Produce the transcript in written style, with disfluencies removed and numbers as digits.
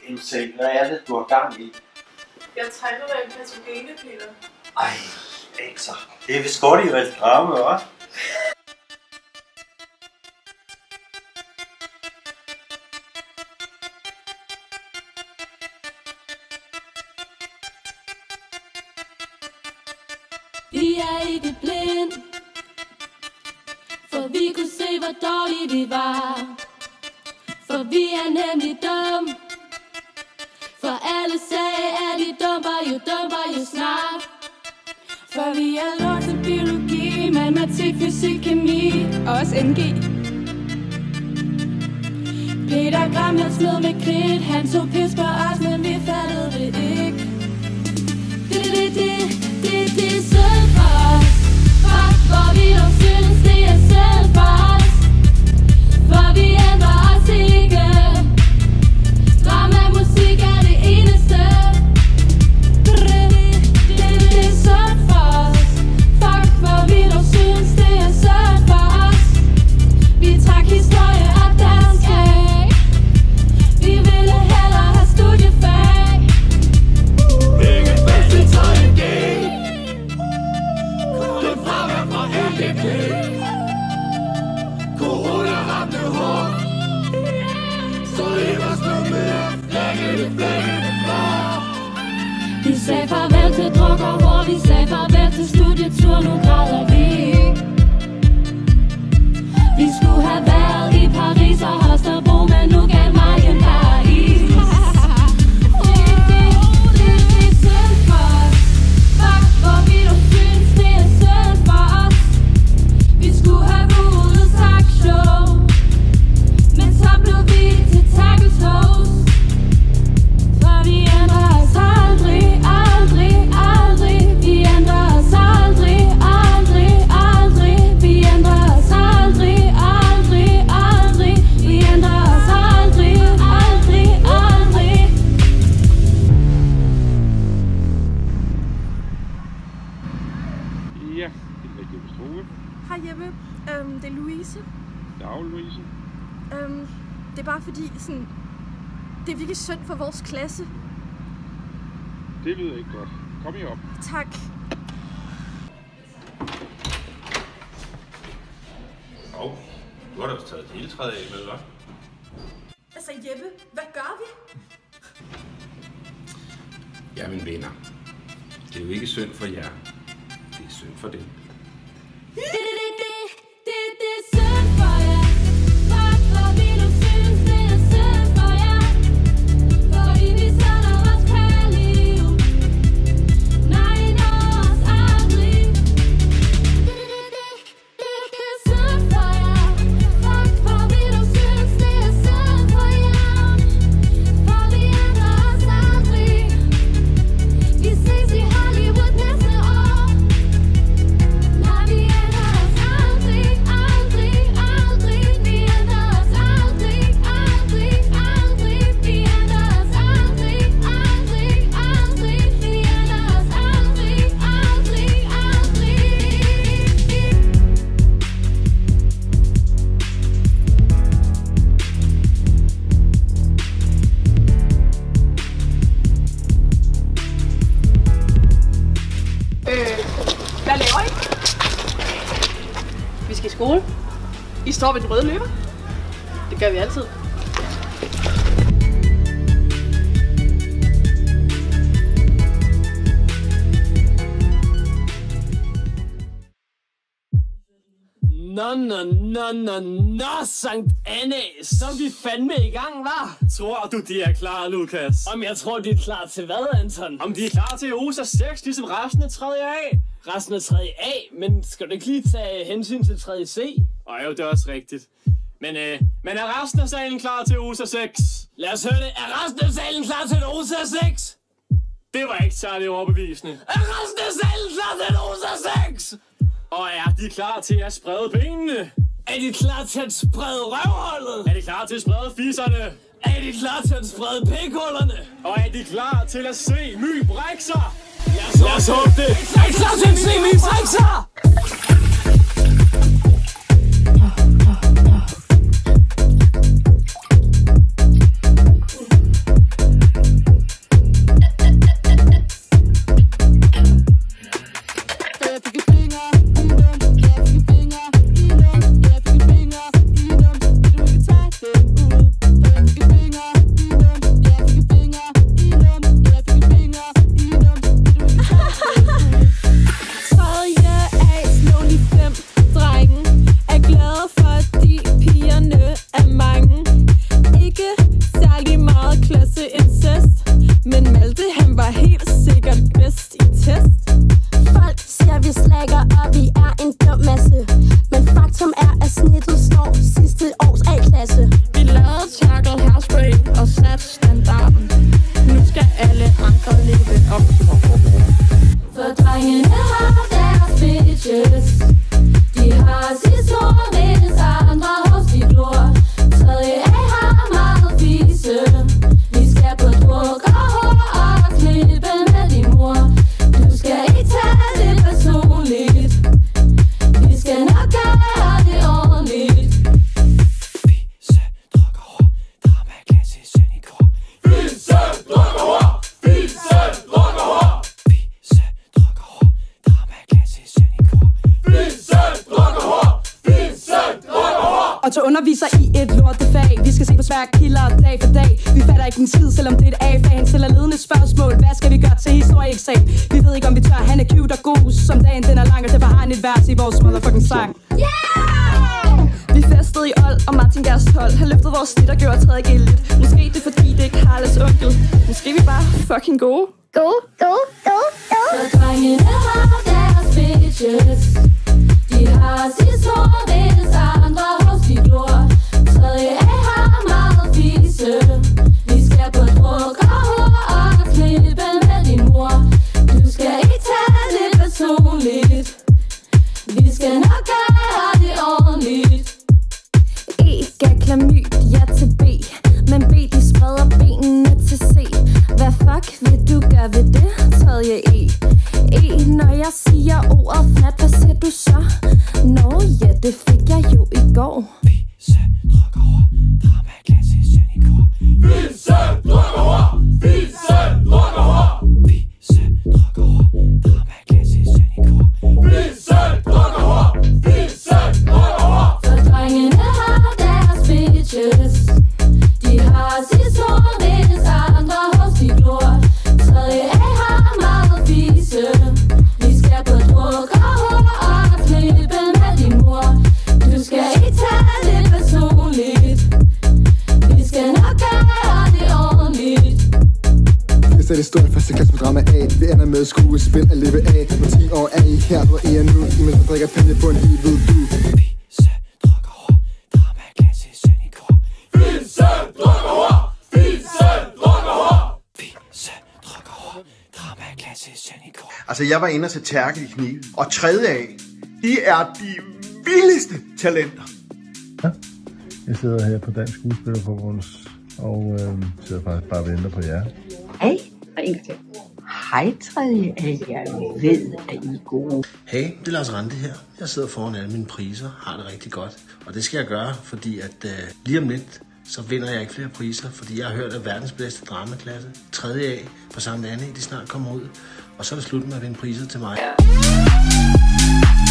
Insane, hvad er det, du har gang i? Jeg tegner dig en patogenepiller. Ej, altså. Det er vist godt i et drama, hva'? Vi er ikke blind, for vi kunne se, hvor dårlige vi var. For vi er nemlig dum, for alle sagde, at de dum var jo snart. For vi er lort til biologi, matematik, fysik, kemi og også NG. Peter Gram, han smed med kridt, han tog pis på os, men vi fattede det ikke. Det er synd for os. Fuck, hvor vi dog synes, det er synd for os. For vi ændrer os ikke. Drama, musik er det eneste. Det er synd for os. Fuck, hvor vi dog synes, det er synd for os. Vi trak historie og dansk af. Vi ville hellere have studiefag. Corona ramte hårdt, så det var slut med at flække det fra. Vi sagde farvel til druk og hår, vi sagde farvel til studietur, nu græder vi. Vi skulle have været i Paris og Holstebro, men nu gav mig en Paris. Det er synd for os. Fuck, hvor vi dog synes, det er synd for os. Vi skulle have ude show, men så blev vi til tackles hos. For vi ændrer os aldrig, aldrig, aldrig. Vi ændrer os aldrig, aldrig, aldrig. Vi ændrer os aldrig, aldrig, aldrig. Vi ændrer os aldrig, aldrig, aldrig. Ja, det er Jeppe Strue. Hej Jeppe, det er Louise. Dag, Louise. Det er bare fordi, sådan, det er virkelig synd for vores klasse. Det lyder ikke godt. Kom I op. Tak. Du har da også taget et hele træet af med, hva'? Altså Jeppe, hvad gør vi? Jamen venner, det er jo ikke synd for jer, det er synd for dem. Det er synd for jer. Fuck, hvor vi nu synes, det er synd for jer. Fordi vi sætter vores kærlighed. Nej, når os aldrig. Det er synd for jer. Fuck, hvor vi nu synes, det er synd for jer. For vi ændrer os aldrig. Vi ses i Hollywood næste år. Nej, vi ændrer os aldrig, aldrig, aldrig. Vi ændrer os aldrig, aldrig, aldrig. Vi ændrer os aldrig, aldrig, aldrig. Vi ændrer os aldrig, aldrig, aldrig. Hvad laver I? Vi skal i skole. I står ved den røde løber. Det gør vi altid. Nå, Sankt Anne, så er vi fandme i gang, hva'? Tror du, de er klar, Lukas? Om jeg tror, de er klar til hvad, Anton? Om de er klar til OSA 6, ligesom resten af 3. A? Resten af 3. A, men skal du ikke lige tage hensyn til 3. C? Jo, det er også rigtigt. Men er resten af salen klar til OSA 6? Lad os høre det. Er resten af salen klar til en OSA 6? Det var ikke særlig overbevisende. Er resten af salen klar til en OSA 6? Og er de klar til at sprede benene? Er de klar til at sprede røvhullet? Er de klar til at sprede fisserne? Er de klar til at sprede pikhullerne? Og er de klar til at se My brække sig? Lad os håbe det. Er I klar til at se My brække sig? og til underviser i et lortefag. Vi skal se på svære kilder dag for dag. Vi fatter ikke en skid, selvom det er et A-fag. Han stiller ledende spørgsmål. Hvad skal vi gøre til historieeksamen? Vi ved ikke, om vi tør. Han er cute og god, som dagen den er lang, og derfor har han et vers i vores motherfucking sang. Vi festede i Old, og Martin Gers 12. Han løftede vores snit og gjorde 3.G lidt. Måske det er fordi, det er Karles onkel. Måske vi bare fucking gode. For drengene har deres bitches. De har sit hår, hvis andre hos de glor. 3.A har meget fise. Vi skal på druk og hår og klippe med din mor. Du skal ikke tage det personligt. Vi skal nok gøre det ordentligt. E gav klamydia til B, men B de spreder benene til C. Hvad fuck vil du gøre ved det, 3. E? E, når jeg siger ordet fnat, hvad siger du så? Nå ja, det fik jeg jo i går. Vise, drukker hår, drama, klasse, søn i kor. Vise, drukker hår, vise, drukker hår. Vise, drukker hår, drama, klasse, søn i kor. Vise, drukker hår, vise, drukker hår. For drengene har deres bitches. De har sit hår, hvis andre hos de glor. 3.A har meget fise. Vi skal på druk og hår og klippe med din mor. Du skal ikke tage det personligt. Vi skal nok gøre det ordentligt. Jeg sætter historien første klasse på drama A. Vi ender med skuespil at leve af. På 10 år er I her, hvor I er nu. Imens man drikker penge på en liv, ved du. Vise, drukker hår, drama, klasse, søn i kor. Vise, drukker hår, vise, drukker hår. Vise, drukker hår, drama, klasse, søn i kor. Altså, jeg var inde og se Terkel i Knive, og 3.A, de er de vildeste talenter. Ja, jeg sidder her på Dansk Skuespillerforbund, og sidder faktisk bare og venter på jer. Hej, og en til. Hej, 3.A, jeg ved, at I er gode. Hey, det er Lars Rante her. Jeg sidder foran alle mine priser, har det rigtig godt. Og det skal jeg gøre, fordi at lige om lidt, så vinder jeg ikke flere priser, fordi jeg har hørt, at verdens bedste dramaklasse, 3.A på Sankt Anne, de snart kommer ud. Og så er det slut med at vinde priser til mig.